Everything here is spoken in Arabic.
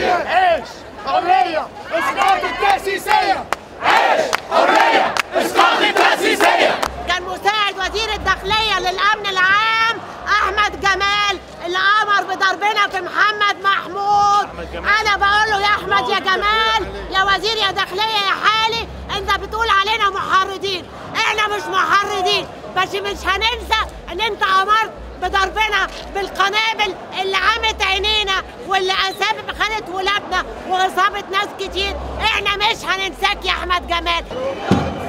عيش حرية اسقاط التأسيسية. عيش حرية اسقاط التأسيسية. كان مساعد وزير الداخلية للأمن العام أحمد جمال اللي أمر بضربنا في محمد محمود. أنا بقول له يا أحمد يا جمال يا وزير يا داخلية يا حالي، أنت بتقول علينا محرضين، إحنا مش محرضين، بس مش هننسى إن أنت أمرت بضربنا بالقنابل اللي عمت عينينا واللي خدت ولادنا وإصابة ناس كتير. إحنا مش هننساك يا أحمد جمال.